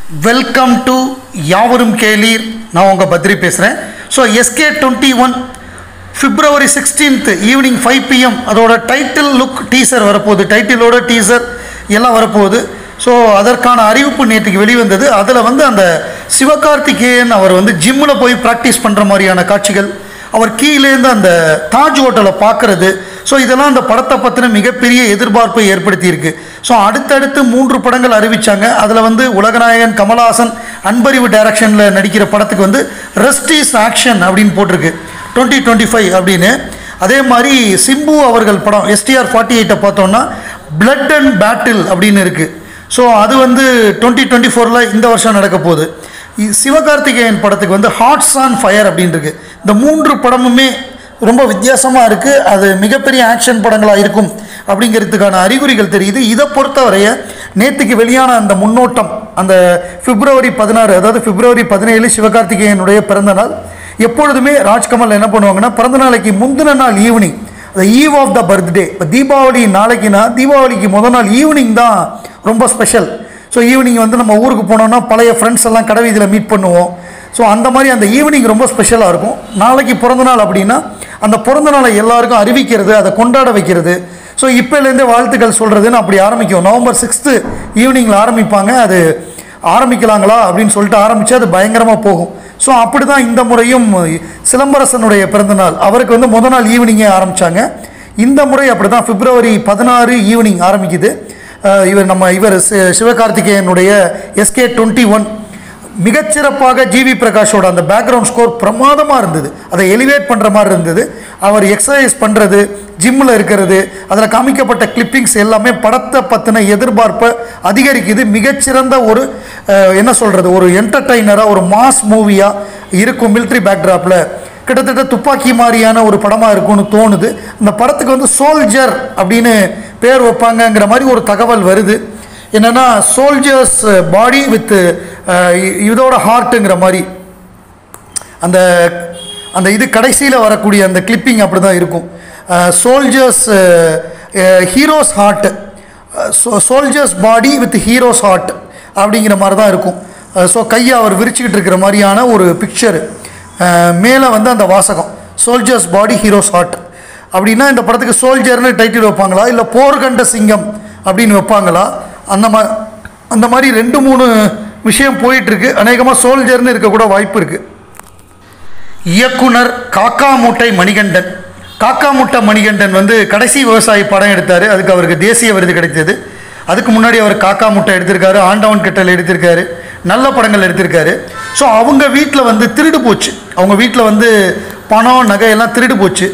Welcome to யாவரும் கேளீர். நான் உங்கள் பத்ரி பேசுகிறேன். So SK21 February 16th evening 5 PM அதோட டைட்டில் லுக் டீசர் வரப்போகுது. டைட்டிலோட டீசர் எல்லாம் வரப்போகுது. ஸோ அதற்கான அறிவிப்பு நேற்றுக்கு வெளிவந்தது. அதில் அந்த சிவகார்த்திகேயன் அவர் ஜிம்மில் போய் ப்ராக்டிஸ் பண்ணுற மாதிரியான காட்சிகள், அவர் கீழேருந்து அந்த தாஜ் ஹோட்டலை பார்க்குறது, ஸோ இதெல்லாம் அந்த படத்தை பற்றின மிகப்பெரிய எதிர்பார்ப்பை ஏற்படுத்தியிருக்கு. ஸோ அடுத்தடுத்து 3 படங்கள் அறிவித்தாங்க. அதில் உலகநாயகன் கமல்ஹாசன் அன்பறிவு டைரக்ஷனில் நடிக்கிற படத்துக்கு ரெஸ்ட் இஸ் ஆக்ஷன் அப்படின்னு போட்டிருக்கு 2025 அப்படின்னு. அதே மாதிரி சிம்பு அவர்கள் படம் STR48 பார்த்தோன்னா பிளட் அண்ட் பேட்டில் அப்படின்னு இருக்குது. ஸோ அது 2024 இந்த வருஷம் நடக்க போகுது. சிவகார்த்திகேயன் படத்துக்கு ஹார்ட்ஸ் ஆன் ஃபயர் அப்படின்னு இருக்கு. இந்த 3 படமுமே ரொம்ப வித்தியாசமாக இருக்குது. அது மிகப்பெரிய ஆக்ஷன் படங்களாக இருக்கும் அப்படிங்கிறதுக்கான அறிகுறிகள் தெரியுது. இதை பொறுத்தவரைய நேற்றுக்கு வெளியான அந்த முன்னோட்டம், அந்த February 16, அதாவது February 17 சிவகார்த்திகேயனுடைய பிறந்தநாள். எப்பொழுதுமே ராஜ்கமல் என்ன பண்ணுவாங்கன்னா, பிறந்த நாளைக்கு முந்தின நாள் ஈவினிங், அந்த ஈவ் ஆஃப் த பர்த்டே, இப்போ தீபாவளி நாளைக்குன்னா தீபாவளிக்கு முதல் நாள் ஈவினிங் தான் ரொம்ப ஸ்பெஷல். ஸோ ஈவினிங் நம்ம ஊருக்கு போனோம்னா பழைய ஃப்ரெண்ட்ஸ் எல்லாம் கடை வீதியில் மீட் பண்ணுவோம். ஸோ அந்த மாதிரி அந்த ஈவினிங் ரொம்ப ஸ்பெஷலாக இருக்கும். நாளைக்கு பிறந்தநாள் அப்படின்னா அந்த பிறந்தநாளை எல்லாருக்கும் அறிவிக்கிறது, அதை கொண்டாட வைக்கிறது. ஸோ இப்போலேருந்தே வாழ்த்துக்கள் சொல்கிறதுன்னு அப்படி ஆரம்பிக்கும். November 6 ஈவினிங்கில் ஆரம்பிப்பாங்க. அது ஆரம்பிக்கலாங்களா அப்படின்னு சொல்லிட்டு ஆரம்பித்து அது பயங்கரமாக போகும். ஸோ அப்படி தான் இந்த முறையும் சிலம்பரசனுடைய பிறந்தநாள், அவருக்கு முதல் நாள் ஈவினிங்கே ஆரம்பித்தாங்க. இந்த முறை அப்படி தான் February 16 ஈவினிங் ஆரம்பிக்குது. இவர் சிவகார்த்திகேயனுடைய SK21 மிகச்சிறப்பாக ஜிவி பிரகாஷோட அந்த பேக்ரவுண்ட் ஸ்கோர் பிரமாதமாக இருந்தது. அதை எலிவேட் பண்ணுற மாதிரி இருந்தது. அவர் எக்ஸசைஸ் பண்ணுறது, ஜிம்மில் இருக்கிறது, அதில் காமிக்கப்பட்ட கிளிப்பிங்ஸ் எல்லாமே படத்தை பற்றின எதிர்பார்ப்பை அதிகரிக்குது. மிகச்சிறந்த ஒரு என்ன சொல்கிறது, ஒரு என்டர்டெய்னராக, ஒரு மாஸ் மூவியாக இருக்கும். மிலிட்ரி பேக்ட்ராப்பில் கிட்டத்தட்ட துப்பாக்கி மாதிரியான ஒரு படமாக இருக்கும்னு தோணுது. அந்த படத்துக்கு சோல்ஜர் அப்படின்னு பேர் வைப்பாங்கங்கிற மாதிரி ஒரு தகவல் வருது. என்னென்னா சோல்ஜர்ஸ் பாடி வித் இதோட ஹார்ட்டுங்கிற மாதிரி அந்த அந்த இது கடைசியில் வரக்கூடிய அந்த கிளிப்பிங் அப்படி தான் இருக்கும். Soldiers heroes heart, soldiers body with heroes heart அப்படிங்கிற மாதிரி தான் இருக்கும். ஸோ கையை அவர் விரிச்சுக்கிட்டு இருக்கிற மாதிரியான ஒரு பிக்சரு. மேலே அந்த வாசகம் சோல்ஜர்ஸ் பாடி ஹீரோஸ் ஹார்ட் அப்படின்னா இந்த படத்துக்கு சோல்ஜர்னு டைட்டில் வைப்பாங்களா, இல்லை போர்கண்ட சிங்கம் அப்படின்னு வைப்பாங்களா, அந்த மாதிரி 2-3 விஷயம் போயிட்டுருக்கு. அநேகமாக சோல்ஜர்னு இருக்கக்கூட வாய்ப்பு இருக்குது. இயக்குனர் காக்கா மூட்டை மணிகண்டன். காக்கா மூட்டை மணிகண்டன் கடைசி விவசாயி படம் எடுத்தார். அதுக்கு அவருக்கு தேசிய விருது கிடைத்தது. அதுக்கு முன்னாடி அவர் காக்கா மூட்டை எடுத்திருக்காரு, ஆண்டவன் கெட்டல் எடுத்திருக்காரு, நல்ல படங்கள் எடுத்திருக்காரு. ஸோ அவங்க வீட்டில் திருடு போச்சு. அவங்க வீட்டில் பணம் நகை எல்லாம் திருடு போச்சு.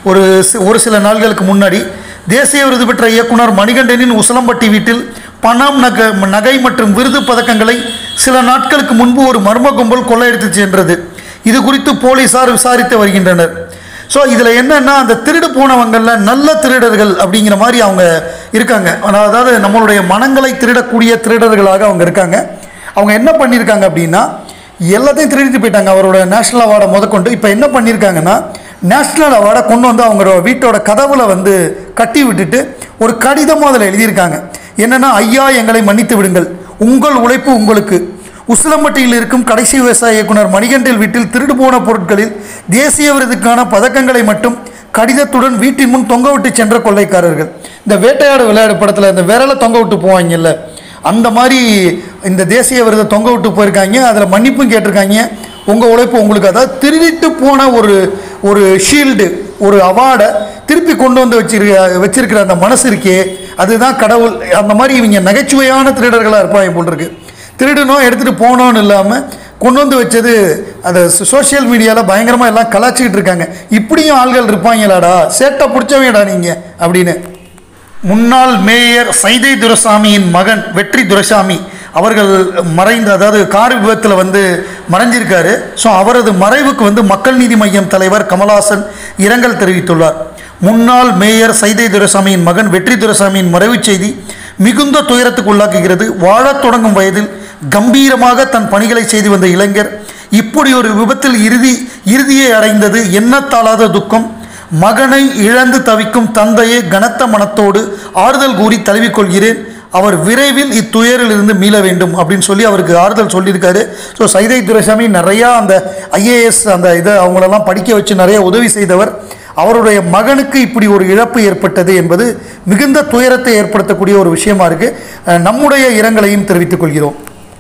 ஒரு சில நாள்களுக்கு முன்னாடி தேசிய விருது பெற்ற இயக்குனர் மணிகண்டனின் உசிலம்பட்டி வீட்டில் பணம், நகை மற்றும் விருது பதக்கங்களை சில நாட்களுக்கு முன்பு ஒரு மர்ம கும்பல் கொள்ளையடித்து சென்றது. இது குறித்து போலீசார் விசாரித்து வருகின்றனர். ஸோ இதில் என்னென்னா, அந்த திருடு போனவங்களில் நல்ல திருடர்கள் அப்படிங்கிற மாதிரி அவங்க இருக்காங்க. அதாவது நம்மளுடைய மனங்களை திருடக்கூடிய திருடர்களாக அவங்க இருக்காங்க. அவங்க என்ன பண்ணியிருக்காங்க அப்படின்னா, எல்லாத்தையும் திருடிட்டு போயிட்டாங்க. அவரோட நேஷ்னல் அவார்டை முதற்கொண்டு இப்போ என்ன பண்ணியிருக்காங்கன்னா, நேஷ்னல் அவார்டை கொண்டு அவங்களோட வீட்டோட கதவில் கட்டி விட்டுட்டு ஒரு கடிதமும் அதில் எழுதியிருக்காங்க. என்னென்னா, ஐயா எங்களை மன்னித்து விடுங்கள், உங்கள் உழைப்பு உங்களுக்கு. உசிலம்பட்டியில் இருக்கும் கடைசி விவசாய இயக்குனர் மணிகண்டன் வீட்டில் திருடு போன பொருட்களில் தேசிய விருதுக்கான பதக்கங்களை மட்டும் கடிதத்துடன் வீட்டின் முன் தொங்க விட்டு சென்ற கொள்ளைக்காரர்கள். இந்த வேட்டையாடு விளையாடு படத்தில் இந்த விரலை தொங்க விட்டு போவாங்கல்ல, அந்த மாதிரி இந்த தேசிய விருதை தொங்க விட்டு போயிருக்காங்க. அதில் மன்னிப்பும் கேட்டிருக்காங்க. உங்கள் உழைப்பு உங்களுக்கு. அதாவது திருடிட்டு போன ஒரு ஷீல்டு, ஒரு அவார்டை திருப்பி கொண்டு வச்சிருக்கிற அந்த மனசு இருக்கே, அதுதான் கடவுள். அந்த மாதிரி இவங்க நகைச்சுவையான திருடர்களாக இருப்பாங்க போல் இருக்கு. திருடணும், எடுத்துகிட்டு போனோன்னு இல்லாமல் கொண்டு வச்சது அதை சோஷியல் மீடியாவில் பயங்கரமாக எல்லாம் கலாச்சிக்கிட்டு இருக்காங்க. இப்படியும் ஆள்கள் இருப்பாங்களாடா, சேட்டை பிடிச்சவங்கடா நீங்கள் அப்படின்னு. முன்னாள் மேயர் சைதை துரைசாமியின் மகன் வெற்றி துரைசாமி அவர்கள் அதாவது கார் விபத்தில் மறைஞ்சிருக்காரு. ஸோ அவரது மறைவுக்கு மக்கள் நீதி மய்யம் தலைவர் கமல்ஹாசன் இரங்கல் தெரிவித்துள்ளார். முன்னாள் மேயர் சைதை துரைசாமியின் மகன் வெற்றி துரைசாமியின் மறைவு செய்தி மிகுந்த துயரத்துக்கு உள்ளாக்குகிறது. வாழத் தொடங்கும் வயதில் கம்பீரமாக தன் பணிகளை செய்து வந்த இளைஞர் இப்படி ஒரு விபத்தில் இறுதியை அடைந்தது எண்ணத்தாளாத துக்கம். மகனை இழந்து தவிக்கும் தந்தையை கனத்த மனத்தோடு ஆறுதல் கூறி தழுவிக்கொள்கிறேன். அவர் விரைவில் இத்துயரிலிருந்து மீள வேண்டும் அப்படின்னு சொல்லி அவருக்கு ஆறுதல் சொல்லியிருக்காரு. ஸோ சைதை துரைசாமி நிறையா அந்த ஐஏஎஸ் அந்த இதை அவங்களெல்லாம் படிக்க வச்சு நிறைய உதவி செய்தவர். அவருடைய மகனுக்கு இப்படி ஒரு இழப்பு ஏற்பட்டது என்பது மிகுந்த துயரத்தை ஏற்படுத்தக்கூடிய ஒரு விஷயமா இருக்குது. நம்முடைய இரங்கலையும் தெரிவித்துக் கொள்கிறோம்.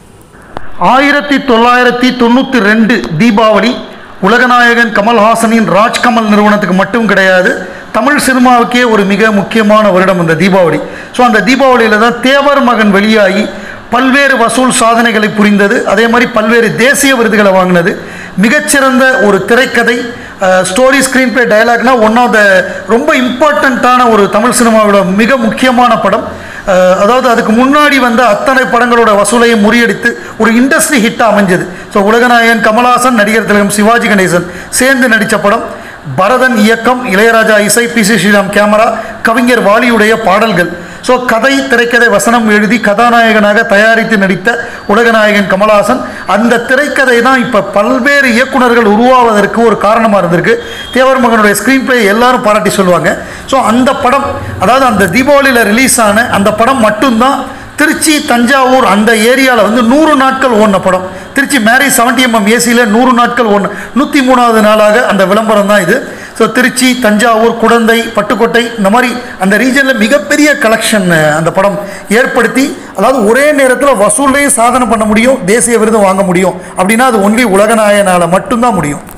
1992 தீபாவளி உலகநாயகன் கமல்ஹாசனின் ராஜ்கமல் நிறுவனத்துக்கு மட்டும் கிடையாது, தமிழ் சினிமாவுக்கே ஒரு மிக முக்கியமான வருடம் இந்த தீபாவளி. ஸோ அந்த தீபாவளியில் தான் தேவர் மகன் வெளியாகி பல்வேறு வசூல் சாதனைகளை புரிந்தது. அதே மாதிரி பல்வேறு தேசிய விருதுகளை வாங்கினது. மிகச்சிறந்த ஒரு திரைக்கதை, ஸ்டோரி, ஸ்க்ரீன் பிளே, டயலாக்னா ஒன் ஆஃப் த ரொம்ப இம்பார்ட்டண்ட்டான ஒரு தமிழ் சினிமாவோட மிக முக்கியமான படம். அதாவது அதுக்கு முன்னாடி வந்த அத்தனை படங்களோட வசூலையும் முறியடித்து ஒரு இண்டஸ்ட்ரி ஹிட்டாக அமைஞ்சது. ஸோ உலகநாயகன் கமல்ஹாசன், நடிகர் திலகம் சிவாஜி கணேசன் சேர்ந்து நடித்த படம். பரதன் இயக்கம், இளையராஜா இசை, பி.சி. ஸ்ரீராம் கேமரா, கவிஞர் வாலியுடைய பாடல்கள். ஸோ கதை, திரைக்கதை, வசனம் எழுதி கதாநாயகனாக தயாரித்து நடித்த உலகநாயகன் கமல்ஹாசன். அந்த திரைக்கதை தான் இப்போ பல்வேறு இயக்குநர்கள் உருவாவதற்கு ஒரு காரணமாக இருந்திருக்கு. தேவர் மகனுடைய ஸ்க்ரீன் பிளே எல்லாரும் பாராட்டி சொல்லுவாங்க. ஸோ அந்த படம், அதாவது அந்த தீபாவளியில் ரிலீஸ் ஆன அந்த படம் மட்டும்தான் திருச்சி, தஞ்சாவூர் அந்த ஏரியாவில் 100 நாட்கள் ஓடின படம். திருச்சி மேரேஜ் 70mm ஏசியில் 100 நாட்கள் ஓடின 103வது நாளாக அந்த விளம்பரம் தான் இது. ஸோ திருச்சி, தஞ்சாவூர், குடந்தை, பட்டுக்கோட்டை இந்த மாதிரி அந்த ரீஜனில் மிகப்பெரிய கலெக்ஷன் அந்த படம் ஏற்படுத்தி, அதாவது ஒரே நேரத்தில் வசூல்லையும் சாதனை பண்ண முடியும், தேசிய விருது வாங்க முடியும் அப்படின்னா அது ஒன்லி உலகநாயகனால் மட்டும்தான் முடியும்.